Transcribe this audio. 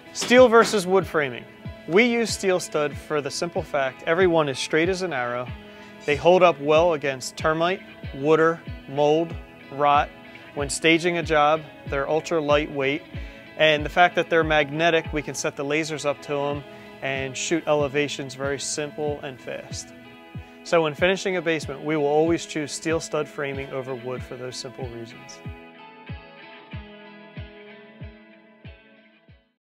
Steel versus wood framing. We use steel stud for the simple fact every one is straight as an arrow. They hold up well against termite, water, mold, rot. When staging a job, they're ultra lightweight, and the fact that they're magnetic, we can set the lasers up to them and shoot elevations very simple and fast. So when finishing a basement, we will always choose steel stud framing over wood for those simple reasons.